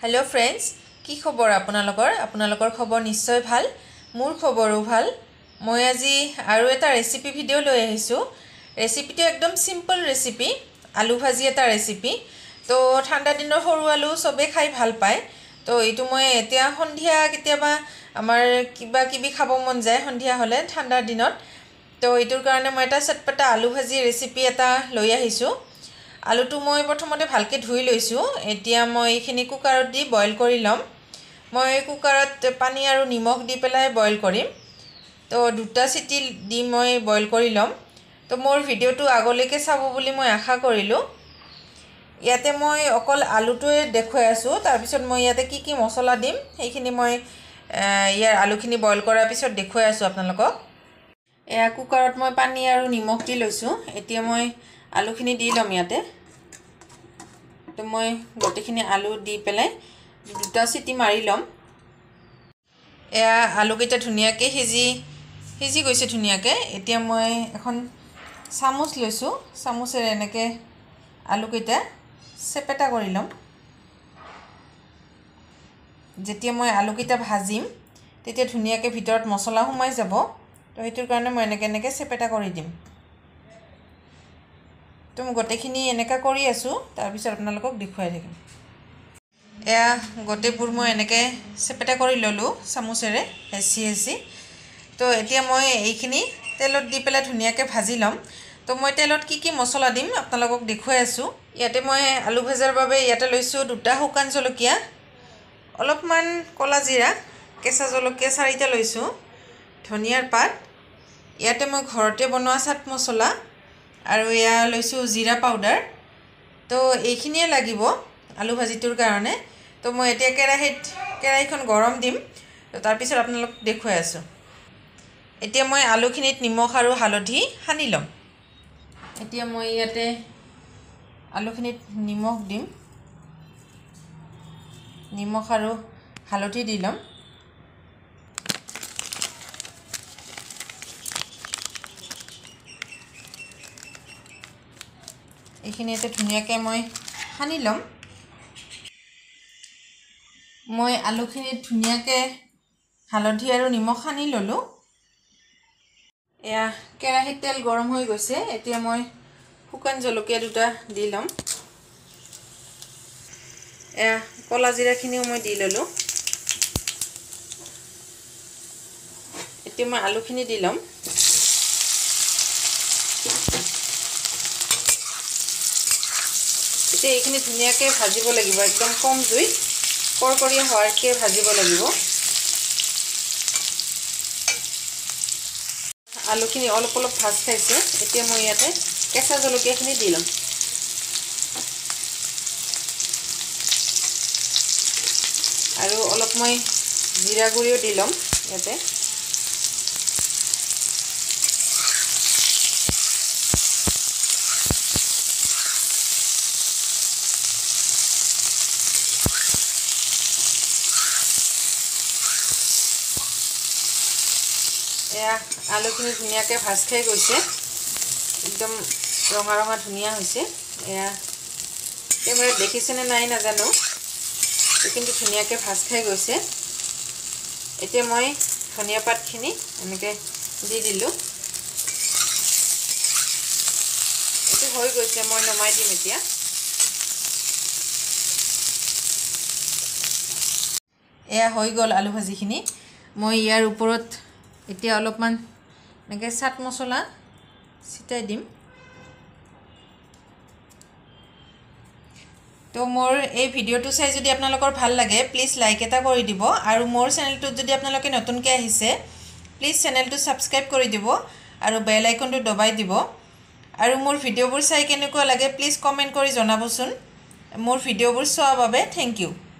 hello friends की खबर आपनालोकर खबर निश्चय भाल मोर खबरो भाल मैं আজি आरो एटा रेसिपि भिडिओ লৈ আহিছো रेसिपिটো एकदम सिम्पल रेसिपि आलू भाजी एटा रेसिपि तो ठंडा दिনৰ সৰু আলু সবে খাই ভাল পায় तो এইটো মই এতিয়া সন্ধিয়া কেতিয়াবা আমাৰ কিবা কিবি খাব মন যায় সন্ধিয়া হলে ঠান্ডাৰ দিনত তো এইটোৰ কাৰণে মই এটা চটপটা আলু ভাজি ৰেচিপি এটা লৈ আহিছো आलूटो मैं प्रथमते भालके धुई लैसु एतिया मैं एखिनि कुकारोत दी बॉइल करि लम मैं कुकारोत पानी आरु निमख दी पेलाय बॉइल करिम तो दुटा सिटी दी मैं बॉइल करि लम तो मोर भिडिओटो आगलेके चाबो बुली मैं आशा करिलो याते मैं अकल आलूटोए देखुवाइ आसु तार पिছত मैं याते की मसला दिम हेखिनि मैं यार आलूखिनि बॉइल करार पिছত देखुवाइ आसु आपनालोকক एया कुकारोत मैं पानी आरु निमख दी लैसु एतिया मैं आलूखिनि दी लम याते तो मैं गोटेखिनि आलू दी पेलाय दुटा सिटी मारि लम एया आलूकेइटा धुनियाके हिजी गइसे धुनियाके एतिया मैं এখন চামুচ লইছো চামুচেৰে এনেকে आलूकेइटा सेपेटा কৰি লম যেতিয়া মই आलूकेइटा ভাজিম তেতিয়া ধুনিয়াকে ভিতৰত মছলা সোমাই যাব তো হেতুৰ কাৰণে মই এনেকে सेपेटा কৰি দিম तो मैं गोटेखिनि एनेका करि आसु तार पिছত आपनालोকক देखुवाइ থাকিম एया गोटेपुर मैं एनेके सेपेटा करि ललु चामुचेरे हेसि तो एतिया मैं एइखिनि तेलत दि पेला धुनियाके भाजी लम तो मैं तेलत की मसला दिम आपनालोকক देखुवाइ आसु याते मैं आलू भाजार बारे याते लैसु दुटा हुकान जलकिया अलपमान कला जिरा केसा जलकिया 4टा लैसु धनियार पात याते मैं घरते बनवा सात मसला और या लैसु जीरा पाउडार तो এইখিনিয়ে লাগিব आलू भाजीटोर कारणे तो मैं एतिया केराहीखन गरम दिम तो तार पिছত आपनालोक देखुवाइ आसु एतिया मैं आलूखिनित निमख और हालधि सानि लम एतिया मैं याते आलूखिनित निमख दिम निमख और हालधि दी लम এইখিনি এতে ধুনিয়াকে মই সানি লম মই আলুখিনি ধুনিয়াকে হালধি আৰু নিমখ সানি ললো এয়া কেৰাহীত তেল গৰম হৈ গৈছে এতিয়া মই শুকান জলকীয়া দুটা দি লম এয়া কলা জিৰাখিনিও মই দি ললো এতিয়া মই আলুখিনি দি লম এইখিনি ধুনিয়াকে ভাজিব লাগিব একদম কম জুই কৰকৰীয়া হোৱাৰকে ভাজিব লাগিব আলুখিনি অলপ ভাজ খাইছে এতিয়া মই ইয়াতে কেঁচা জলকীয়াখিনি দি লম আৰু অলপ মই জিৰা গুড়িও দি লম ইয়াতে एया आलूखिनि धुनियाके भाज खाই গৈছে एकदम रঙা रঙা धुनिया হৈছে एया केमेरा দেখিছেনে নাই নাজানো কিন্তু ধুনিয়াকে ভাজ খাই গৈছে এতিয়া মই ধনিয়া পাতখিনি এনেকে দি দিলো এটো হৈ গৈছে মই নমাই দিম এতিয়া এয়া হৈ গল আলু ভাজিখিনি মই ইয়াৰ ওপৰত এতিয়া অলপমান এনেকে চাট মছলা ছিটাই দিম তো মোর এই ভিডিওটো চাই যদি আপোনালোকৰ ভাল লাগে প্লিজ লাইক এটা কৰি দিব আৰু মোর চেনেলটো যদি আপোনালোকে নতুনকে আহিছে প্লিজ চেনেলটো সাবস্ক্ৰাইব কৰি দিব আৰু বেল আইকনটো দবাই দিব আৰু মোর ভিডিওবোৰ চাই কেনেকুৱা লাগে প্লিজ কমেন্ট কৰি জনাবচোন মোর ভিডিওবোৰ চোৱাৰ বাবে থ্যাংক ইউ